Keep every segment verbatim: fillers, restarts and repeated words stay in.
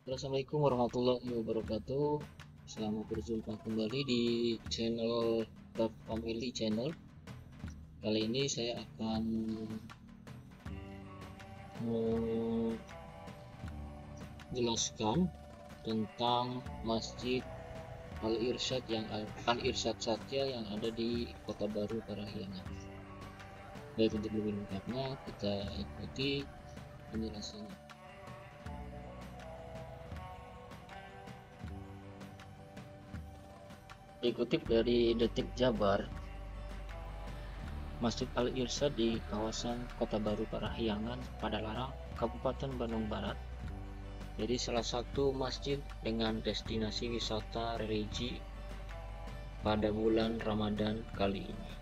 Assalamualaikum warahmatullahi wabarakatuh. Selamat berjumpa kembali di channel The Family Channel. Kali ini saya akan menjelaskan tentang Masjid Al-Irsyad yang Al-Irsyad Satya yang ada di Kota Baru Parahyangan. Baik, untuk lebih lengkapnya kita ikuti penjelasannya. Dikutip dari Detik Jabar, Masjid Al-Irsyad di kawasan Kota Baru Parahyangan, Padalarang, Kabupaten Bandung Barat, jadi salah satu masjid dengan destinasi wisata religi pada bulan Ramadan kali ini.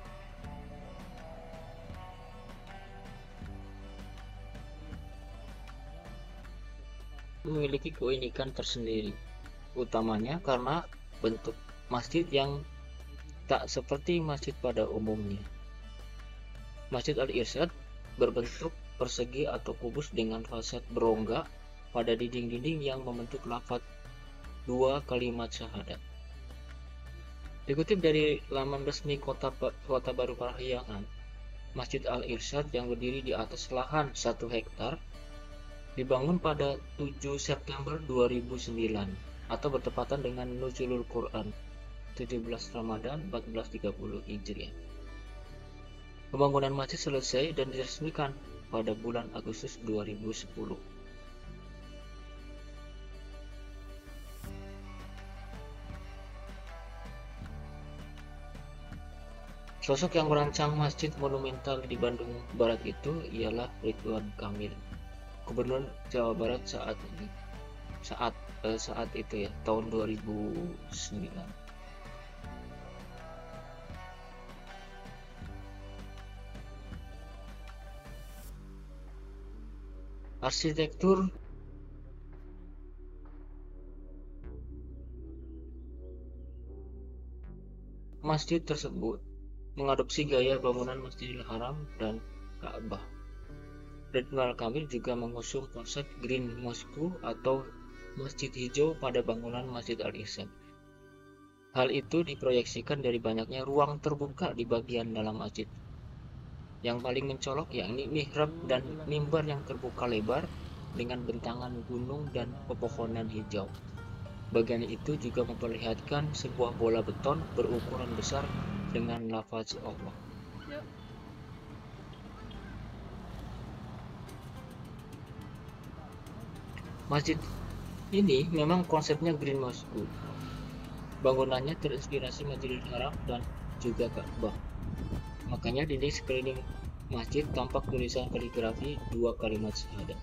Memiliki keunikan tersendiri, utamanya karena bentuk masjid yang tak seperti masjid pada umumnya. Masjid Al-Irsyad berbentuk persegi atau kubus dengan fasad berongga pada dinding-dinding yang membentuk lafaz dua kalimat syahadat. Dikutip dari laman resmi Kota, Kota Baru Parahyangan, Masjid Al-Irsyad yang berdiri di atas lahan satu hektar dibangun pada tujuh September dua ribu sembilan atau bertepatan dengan Nuzulul Quran tujuh belas Ramadan empat belas tiga puluh Hijriah. Pembangunan masjid selesai dan diresmikan pada bulan Agustus dua ribu sepuluh. Sosok yang merancang masjid monumental di Bandung Barat itu ialah Ridwan Kamil, Gubernur Jawa Barat saat ini. Saat eh, saat itu ya, tahun dua ribu sembilan. Arsitektur masjid tersebut mengadopsi gaya bangunan Masjidil Haram dan Ka'bah. Ridwan Kamil juga mengusung konsep Green Mosque atau masjid hijau pada bangunan Masjid Al-Irsyad. Hal itu diproyeksikan dari banyaknya ruang terbuka di bagian dalam masjid. Yang paling mencolok yakni mihrab dan mimbar yang terbuka lebar dengan bentangan gunung dan pepohonan hijau. Bagian itu juga memperlihatkan sebuah bola beton berukuran besar dengan lafaz Allah. Masjid ini memang konsepnya Green Mosque. Bangunannya terinspirasi Masjidil Haram dan juga Ka'bah. Makanya dinding sekeliling masjid tampak tulisan kaligrafi dua kalimat syahadat.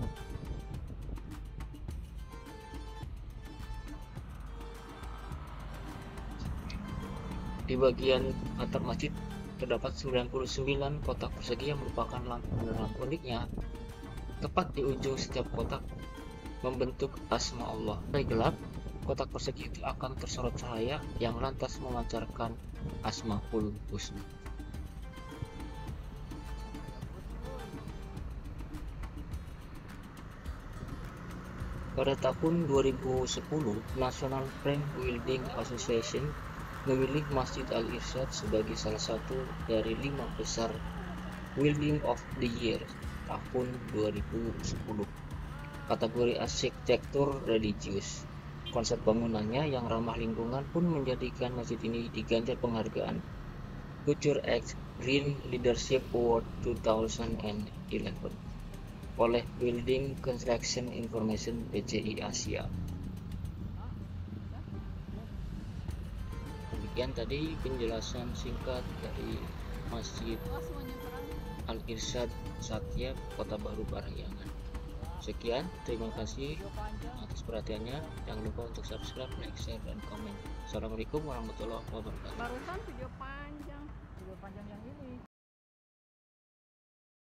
Di bagian atap masjid terdapat sembilan puluh sembilan kotak persegi yang merupakan lampu penerang. Uniknya, tepat di ujung setiap kotak membentuk asma Allah. Dari gelap, kotak persegi itu akan tersorot cahaya yang lantas memancarkan Asmaul Husna. Pada tahun dua ribu sepuluh, National Frame Building Association memilih Masjid Al-Irsyad sebagai salah satu dari lima besar Building of the Year tahun dua ribu sepuluh. Kategori arsitektur religius. Konsep bangunannya yang ramah lingkungan pun menjadikan masjid ini diganjar penghargaan Future X Green Leadership Award dua ribu sebelas oleh Building Construction Information B C I Asia. Demikian tadi penjelasan singkat dari Masjid Al-Irsyad Satya Kota Baru Parahyangan. Sekian, terima kasih atas perhatiannya. Jangan lupa untuk subscribe, like, share, dan komen. Assalamualaikum warahmatullahi wabarakatuh. Barusan video panjang.